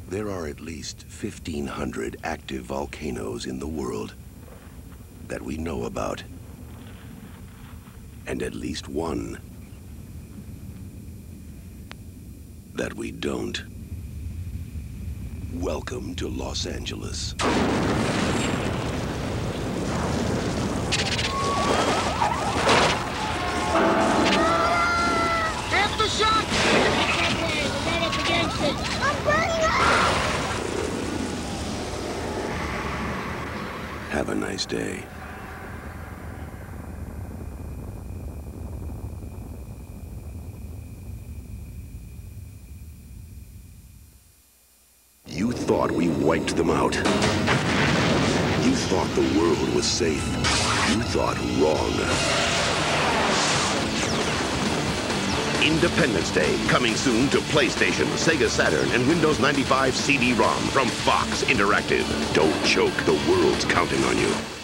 There are at least 1,500 active volcanoes in the world that we know about. And at least one that we don't. Welcome to Los Angeles. Aftershock! We're right up against it. I'm burning up! Have a nice day. You thought we wiped them out. You thought the world was safe. You thought wrong. Independence Day, coming soon to PlayStation, Sega Saturn, and Windows 95 CD-ROM from Fox Interactive. Don't choke, the world's counting on you.